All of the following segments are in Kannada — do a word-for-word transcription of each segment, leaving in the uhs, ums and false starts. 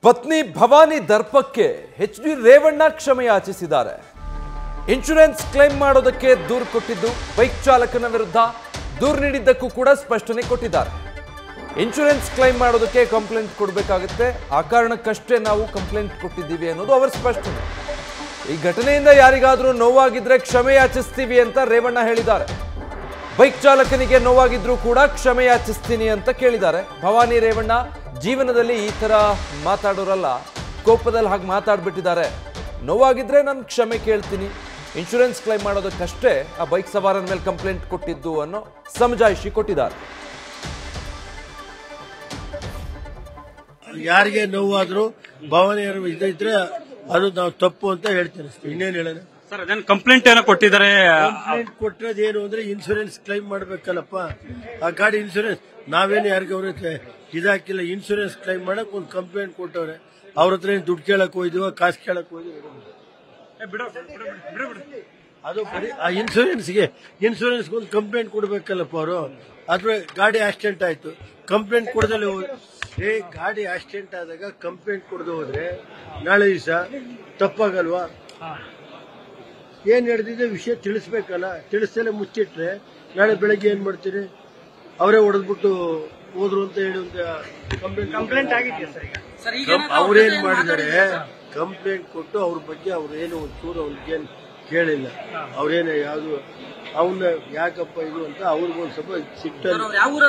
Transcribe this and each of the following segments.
ಪತ್ನಿ ಭವಾನಿ ದರ್ಪಕ್ಕೆ ಎಚ್ ಡಿ ರೇವಣ್ಣ ಕ್ಷಮೆ ಯಾಚಿಸಿದ್ದಾರೆ. ಇನ್ಶೂರೆನ್ಸ್ ಕ್ಲೈಮ್ ಮಾಡೋದಕ್ಕೆ ದೂರು ಕೊಟ್ಟಿದ್ದು, ಬೈಕ್ ಚಾಲಕನ ವಿರುದ್ಧ ದೂರು ನೀಡಿದ್ದಕ್ಕೂ ಕೂಡ ಸ್ಪಷ್ಟನೆ ಕೊಟ್ಟಿದ್ದಾರೆ. ಇನ್ಶೂರೆನ್ಸ್ ಕ್ಲೈಮ್ ಮಾಡೋದಕ್ಕೆ ಕಂಪ್ಲೇಂಟ್ ಕೊಡಬೇಕಾಗುತ್ತೆ, ಆ ಕಾರಣಕ್ಕಷ್ಟೇ ನಾವು ಕಂಪ್ಲೇಂಟ್ ಕೊಟ್ಟಿದ್ದೀವಿ ಅನ್ನೋದು ಅವರ ಸ್ಪಷ್ಟನೆ. ಈ ಘಟನೆಯಿಂದ ಯಾರಿಗಾದರೂ ನೋವಾಗಿದ್ರೆ ಕ್ಷಮೆ ಯಾಚಿಸ್ತೀವಿ ಅಂತ ರೇವಣ್ಣ ಹೇಳಿದ್ದಾರೆ. ಬೈಕ್ ಚಾಲಕನಿಗೆ ನೋವಾಗಿದ್ರೂ ಕೂಡ ಕ್ಷಮೆ ಯಾಚಿಸ್ತೀನಿ ಅಂತ ಕೇಳಿದ್ದಾರೆ. ಭವಾನಿ ರೇವಣ್ಣ ಜೀವನದಲ್ಲಿ ಈ ತರ ಮಾತಾಡೋರಲ್ಲ, ಕೋಪದಲ್ಲಿ ಹಾಗೆ ಮಾತಾಡ್ಬಿಟ್ಟಿದ್ದಾರೆ. ನೋವಾಗಿದ್ರೆ ನಾನು ಕ್ಷಮೆ ಕೇಳ್ತೀನಿ, ಇನ್ಶೂರೆನ್ಸ್ ಕ್ಲೈಮ್ ಮಾಡೋದಕ್ಕಷ್ಟೇ ಆ ಬೈಕ್ ಸವಾರನ ಮೇಲೆ ಕಂಪ್ಲೇಂಟ್ ಕೊಟ್ಟಿದ್ದು ಅನ್ನೋ ಸಮಜಾಯಿಷಿ ಕೊಟ್ಟಿದ್ದಾರೆ. ಯಾರಿಗೆ ನೋವಾದ್ರೂ ಭವಾನಿಯರು ಇದ್ರೆ ಅದು ನಾವು ತಪ್ಪು ಅಂತ ಹೇಳ್ತೇನೆ. ಇನ್ನೇನು ಹೇಳೋಣ ಸರ್? ಅದೇನು ಕಂಪ್ಲೇಂಟ್ ಏನೋ ಕೊಟ್ಟಿದ್ದಾರೆ. ಕಂಪ್ಲೇಂಟ್ ಕೊಟ್ಟಿರೋದು ಏನು ಅಂದ್ರೆ ಇನ್ಶೂರೆನ್ಸ್ ಕ್ಲೈಮ್ ಮಾಡ್ಬೇಕಲ್ಲಪ್ಪ. ಆ ಗಾಡಿ ಇನ್ಶೂರೆನ್ಸ್ ನಾವೇನು ಯಾರಿಗೆ ಅವ್ರ ಇದಾಕಿಲ್ಲ. ಇನ್ಶೂರೆನ್ಸ್ ಕ್ಲೈಮ್ ಮಾಡಕ್ ಒಂದು ಕಂಪ್ಲೇಂಟ್ ಕೊಟ್ಟವ್ರೆ. ಅವ್ರ ಹತ್ರ ಏನು ದುಡ್ಡು ಕೇಳಕ್ ಹೋಯ್ದಿವ, ಕಾಸು ಕೇಳಕ್ ಹೋಯ್ದಿವ. ಅದು ಬರೀ ಆ ಇನ್ಶೂರೆನ್ಸ್ಗೆ ಇನ್ಶೂರೆನ್ಸ್ ಒಂದು ಕಂಪ್ಲೇಂಟ್ ಕೊಡ್ಬೇಕಲ್ಲಪ್ಪ ಅವರು. ಅಥವಾ ಗಾಡಿ ಆಕ್ಸಿಡೆಂಟ್ ಆಯ್ತು, ಕಂಪ್ಲೇಂಟ್ ಕೊಡದಲ್ಲಿ ಏ ಗಾಡಿ ಆಕ್ಸಿಡೆಂಟ್ ಆದಾಗ ಕಂಪ್ಲೇಂಟ್ ಕೊಡದೆ ಹೋದ್ರೆ ನಾಳೆ ದಿವಸ ತಪ್ಪಾಗಲ್ವಾ? ಏನ್ ನಡೆದಿದೆ ವಿಷಯ ತಿಳಿಸ್ಬೇಕಲ್ಲ. ತಿಳಿಸ್ತಲೇ ಮುಚ್ಚಿಟ್ರೆ ನಾಳೆ ಬೆಳಗ್ಗೆ ಏನ್ ಮಾಡ್ತೀರಿ? ಅವರೇ ಹೊಡೆದ್ಬಿಟ್ಟು ಹೋದ್ರು ಅಂತ ಹೇಳಿ ಕಂಪ್ಲೇಂಟ್ ಅವ್ರೇನ್ ಮಾಡಿದ್ದಾರೆ, ಕಂಪ್ಲೇಂಟ್ ಕೊಟ್ಟು ಅವ್ರ ಬಗ್ಗೆ ಅವ್ರೇನು ಒಂಚೂರು ಅವ್ರಿಗೇನು ಕೇಳಿಲ್ಲ. ಅವ್ರೇನು ಯಾವ್ದು ಅವನ್ನ ಯಾಕಪ್ಪ ಇದು ಅಂತ ಅವ್ರಿಗೊಂದ್ ಸ್ವಲ್ಪ ಸಿಟ್ಟಲ್ಲ.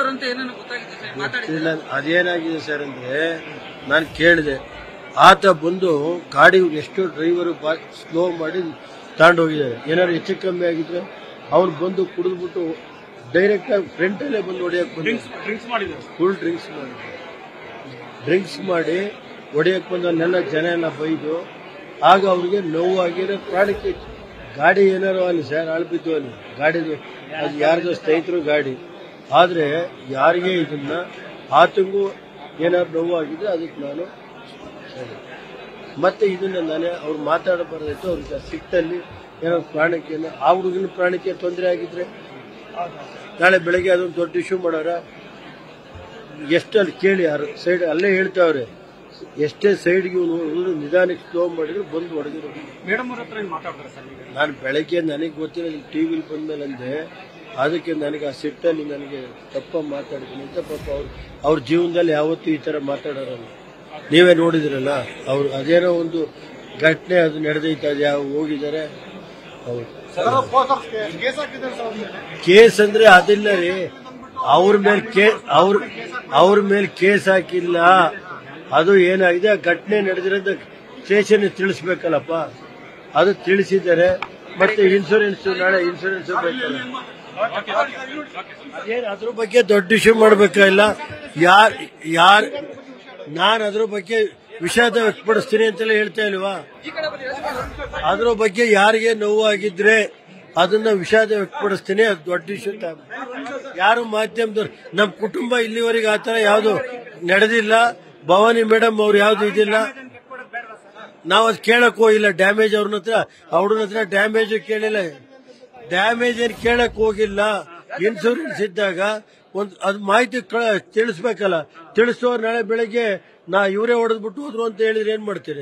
ಅದೇನಾಗಿದೆ ಸರ್ ಅಂದ್ರೆ, ನಾನು ಕೇಳಿದೆ, ಆತ ಬಂದು ಗಾಡಿ ಎಷ್ಟೋ ಡ್ರೈವರು ಸ್ಲೋ ಮಾಡಿ ತಗೊಂಡೋಗಿದ್ದಾರೆ. ಏನಾದ್ರು ಹೆಚ್ಚು ಕಮ್ಮಿ ಆಗಿದ್ರೆ ಅವ್ರು ಬಂದು ಕುಡಿದ್ಬಿಟ್ಟು ಡೈರೆಕ್ಟ್ ಆಗಿ ಫ್ರಂಟ್ ಅಲ್ಲೇ ಬಂದು ಹೊಡೆಯಕ್ ಬಂದಿದ್ದಾರೆ. ಫುಲ್ ಡ್ರಿಂಕ್ಸ್ ಮಾಡಿ ಡ್ರಿಂಕ್ಸ್ ಮಾಡಿ ಹೊಡೆಯಕ್ ಬಂದವನ್ನೆಲ್ಲ ಜನ ಎಲ್ಲ ಬೈದು ಆಗ ಅವ್ರಿಗೆ ನೋವಾಗಿರೋ ಪ್ರಾಣಕ್ಕೆ. ಗಾಡಿ ಏನಾರು ಅಲ್ಲಿ ಸರ್ ಅಳ್ಬಿದ್ದು ಅಲ್ಲಿ ಗಾಡಿದು, ಅದು ಯಾರ್ದೋ ಸ್ನೇಹಿತರು ಗಾಡಿ. ಆದ್ರೆ ಯಾರಿಗೆ ಇದನ್ನ ಆತಂಗೂ ಏನಾದ್ರು ನೋವಾಗಿದ್ರೆ ಅದಕ್ಕೆ ನಾನು ಮತ್ತೆ ಇದನ್ನ ನಾನೇ ಅವ್ರು ಮಾತಾಡಬಾರ್ದಾಯ್ತು. ಅವ್ರಿಗೆ ಸಿಟ್ಟಲ್ಲಿ ಏನೋ ಪ್ರಾಣಕ್ಕೆ ಏನೋ ಆ ಹುಡುಗನ ಪ್ರಾಣಕ್ಕೆ ತೊಂದರೆ ಆಗಿದ್ರೆ ನಾಳೆ ಬೆಳಗ್ಗೆ ಅದೊಂದು ದೊಡ್ಡ ಇಶ್ಯೂ ಮಾಡೋರ. ಎಷ್ಟಲ್ಲಿ ಕೇಳಿ ಯಾರು ಸೈಡ್ ಅಲ್ಲೇ ಹೇಳ್ತಾವ್ರೆ, ಎಷ್ಟೇ ಸೈಡ್ಗೆ ನಿಧಾನಕ್ಕೆ ಸ್ಲೋ ಮಾಡಿದ್ರು ಬಂದು ಹೊಡೆದಿರೋ. ನಾನು ಬೆಳಗ್ಗೆ ನನಗೆ ಗೊತ್ತಿಲ್ಲ, ಟಿವಿಲಿ ಬಂದ್ಮೇಲೆ ಅಂದೆ. ಅದಕ್ಕೆ ನನಗೆ ಆ ಸಿಟ್ಟಲ್ಲಿ ನನಗೆ ತಪ್ಪ ಮಾತಾಡ್ತೀನಿ ಅಂತ. ಪಾಪ ಅವ್ರು ಅವ್ರ ಜೀವನದಲ್ಲಿ ಯಾವತ್ತೂ ಈ ತರ ಮಾತಾಡೋರಲ್ಲ. ನೀವೇ ನೋಡಿದಿರಲ್ಲ, ಅವ್ರು ಅದೇನೋ ಒಂದು ಘಟನೆ ಅದು ನಡೆದೈತೆ, ಅದು ಯಾವ ಹೋಗಿದ್ದಾರೆ. ಕೇಸ್ ಅಂದ್ರೆ ಅದಿಲ್ಲ ರೀ, ಅವ್ರ ಮೇಲೆ ಕೇಸ್ ಅವ್ರ ಅವ್ರ ಮೇಲೆ ಕೇಸ್ ಹಾಕಿಲ್ಲ. ಅದು ಏನಾಗಿದೆ, ಆ ಘಟನೆ ನಡೆದಿರೋದು ಸ್ಟೇಷನ್ ತಿಳಿಸ್ಬೇಕಲ್ಲಪ್ಪ. ಅದು ತಿಳಿಸಿದ್ದಾರೆ. ಮತ್ತೆ ಇನ್ಶೂರೆನ್ಸ್ ನಾಳೆ ಇನ್ಶೂರೆನ್ಸ್ ಬೇಕಲ್ಲ, ಏನ್ ಅದ್ರ ಬಗ್ಗೆ ದೊಡ್ಡ ಇಶ್ಯೂ ಮಾಡ್ಬೇಕಾಗಿಲ್ಲ. ಯಾರ್ ಯಾರ್ ನಾನು ಅದ್ರ ಬಗ್ಗೆ ವಿಷಾದ ವ್ಯಕ್ತಪಡಿಸ್ತೀನಿ ಅಂತೆಲ್ಲ ಹೇಳ್ತಾ ಇಲ್ವಾ? ಅದ್ರ ಬಗ್ಗೆ ಯಾರಿಗೆ ನೋವಾಗಿದ್ರೆ ಅದನ್ನ ವಿಷಾದ ವ್ಯಕ್ತಪಡಿಸ್ತೀನಿ. ಅದು ದೊಡ್ಡ ಇಶ್ಯೂ. ಯಾರು ಮಾಧ್ಯಮದವ್ರು, ನಮ್ಮ ಕುಟುಂಬ ಇಲ್ಲಿವರೆಗೆ ಆತರ ಯಾವ್ದು ನಡೆದಿಲ್ಲ. ಭವಾನಿ ಮೇಡಮ್ ಅವ್ರು ಯಾವ್ದು ಇದಿಲ್ಲ. ನಾವು ಅದು ಕೇಳಕ್ ಹೋಗಿಲ್ಲ. ಡ್ಯಾಮೇಜ್ ಅವ್ರನ್ನ ಹತ್ರ ಅವ್ರನ್ನ ಹತ್ರ ಡ್ಯಾಮೇಜ್ ಕೇಳಿಲ್ಲ. ಡ್ಯಾಮೇಜ್ ಏನ್ ಕೇಳಕ್ ಹೋಗಿಲ್ಲ. ಇನ್ಶೂರೆನ್ಸ್ ಇದ್ದಾಗ ಒಂದು ಅದು ಮಾಹಿತಿ ತಿಳಿಸ್ಬೇಕಲ್ಲ. ತಿಳಿಸೋರು ನಾಳೆ ಬೆಳಗ್ಗೆ ನಾ ಇವರೇ ಹೊಡೆದ್ಬಿಟ್ಟು ಹೋದ್ರು ಅಂತ ಹೇಳಿದ್ರೆ ಏನ್ ಮಾಡ್ತೀರಿ?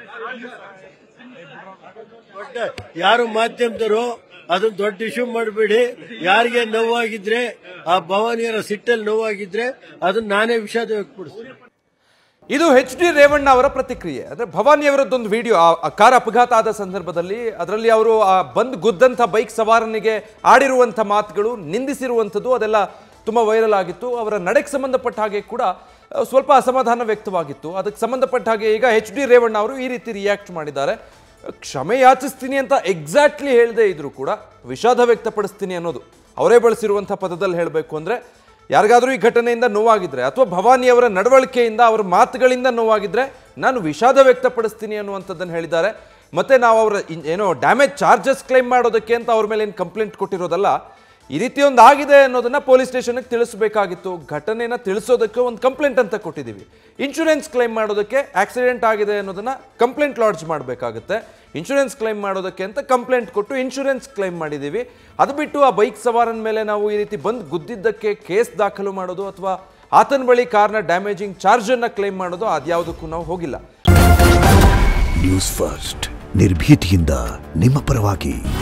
ಯಾರು ಮಾಧ್ಯಮದವರು ಅದನ್ನ ದೊಡ್ಡ ಇಶ್ಯೂ ಮಾಡಬೇಡಿ. ಯಾರಿಗೆ ನೋವಾಗಿದ್ರೆ, ಆ ಭವಾನಿಯರ ಸಿಟ್ಟಲ್ಲಿ ನೋವಾಗಿದ್ರೆ ಅದನ್ನ ನಾನೇ ವಿಷಾದ ವ್ಯಕ್ತಪಡಿಸ್ತೀನಿ. ಇದು ಎಚ್ ಡಿ ರೇವಣ್ಣ ಅವರ ಪ್ರತಿಕ್ರಿಯೆ. ಅಂದ್ರೆ ಭವಾನಿ ಅವರದ್ದೊಂದು ವಿಡಿಯೋ, ಆ ಕಾರ್ ಅಪಘಾತ ಆದ ಸಂದರ್ಭದಲ್ಲಿ ಅದರಲ್ಲಿ ಅವರು ಆ ಬಂದ್ ಗುದ್ದಂಥ ಬೈಕ್ ಸವಾರನಿಗೆ ಆಡಿರುವಂಥ ಮಾತುಗಳು, ನಿಂದಿಸಿರುವಂಥದ್ದು ಅದೆಲ್ಲ ತುಂಬ ವೈರಲ್ ಆಗಿತ್ತು. ಅವರ ನಡೆಗೆ ಸಂಬಂಧಪಟ್ಟ ಹಾಗೆ ಕೂಡ ಸ್ವಲ್ಪ ಅಸಮಾಧಾನ ವ್ಯಕ್ತವಾಗಿತ್ತು. ಅದಕ್ಕೆ ಸಂಬಂಧಪಟ್ಟ ಹಾಗೆ ಈಗ ಎಚ್ ಡಿ ರೇವಣ್ಣ ಅವರು ಈ ರೀತಿ ರಿಯಾಕ್ಟ್ ಮಾಡಿದ್ದಾರೆ. ಕ್ಷಮೆ ಯಾಚಿಸ್ತೀನಿ ಅಂತ ಎಕ್ಸಾಕ್ಟ್ಲಿ ಹೇಳದೇ ಇದ್ರು ಕೂಡ ವಿಷಾದ ವ್ಯಕ್ತಪಡಿಸ್ತೀನಿ ಅನ್ನೋದು ಅವರೇ ಬಳಸಿರುವಂಥ ಪದದಲ್ಲಿ ಹೇಳಬೇಕು ಅಂದರೆ, ಯಾರಿಗಾದರೂ ಈ ಘಟನೆಯಿಂದ ನೋವಾಗಿದ್ರೆ ಅಥವಾ ಭವಾನಿ ಅವರ ನಡವಳಿಕೆಯಿಂದ ಅವರ ಮಾತುಗಳಿಂದ ನೋವಾಗಿದ್ರೆ ನಾನು ವಿಷಾದ ವ್ಯಕ್ತಪಡಿಸ್ತೀನಿ ಅನ್ನುವಂಥದ್ದನ್ನು ಹೇಳಿದ್ದಾರೆ. ಮತ್ತೆ ನಾವು ಅವರ ಏನೋ ಡ್ಯಾಮೇಜ್ ಚಾರ್ಜಸ್ ಕ್ಲೈಮ್ ಮಾಡೋದಕ್ಕೆ ಅಂತ ಅವ್ರ ಮೇಲೆ ಏನು ಕಂಪ್ಲೇಂಟ್ ಕೊಟ್ಟಿರೋದಲ್ಲ, ಈ ರೀತಿ ಒಂದು ಆಗಿದೆ ಅನ್ನೋದನ್ನ ಪೊಲೀಸ್ ಸ್ಟೇಷನ್ಗೆ ತಿಳಿಸಬೇಕಾಗಿತ್ತು. ಘಟನೆನ ತಿಳಿಸೋದಕ್ಕೆ ಒಂದು ಕಂಪ್ಲೇಂಟ್ ಅಂತ ಕೊಟ್ಟಿದ್ದೀವಿ. ಇನ್ಶೂರೆನ್ಸ್ ಕ್ಲೈಮ್ ಮಾಡೋದಕ್ಕೆ ಆಕ್ಸಿಡೆಂಟ್ ಆಗಿದೆ ಅನ್ನೋದನ್ನ ಕಂಪ್ಲೇಂಟ್ ಲಾಡ್ಜ್ ಮಾಡಬೇಕಾಗುತ್ತೆ. ಇನ್ಶೂರೆನ್ಸ್ ಕ್ಲೈಮ್ ಮಾಡೋದಕ್ಕೆ ಅಂತ ಕಂಪ್ಲೇಂಟ್ ಕೊಟ್ಟು ಇನ್ಶೂರೆನ್ಸ್ ಕ್ಲೈಮ್ ಮಾಡಿದ್ದೀವಿ. ಅದು ಬಿಟ್ಟು ಆ ಬೈಕ್ ಸವಾರನ ಮೇಲೆ ನಾವು ಈ ರೀತಿ ಬಂದು ಗುದ್ದಿದ್ದಕ್ಕೆ ಕೇಸ್ ದಾಖಲು ಮಾಡೋದು ಅಥವಾ ಆತನ ಬಳಿ ಕಾರ್ನ ಡ್ಯಾಮೇಜಿಂಗ್ ಚಾರ್ಜ್ ಅನ್ನ ಕ್ಲೈಮ್ ಮಾಡೋದು ಅದ್ಯಾವುದಕ್ಕೂ ನಾವು ಹೋಗಿಲ್ಲ. ನ್ಯೂಸ್ ಫಸ್ಟ್ ನಿರ್ಭೀತಿಯಿಂದ ನಿಮ್ಮ ಪರವಾಗಿ.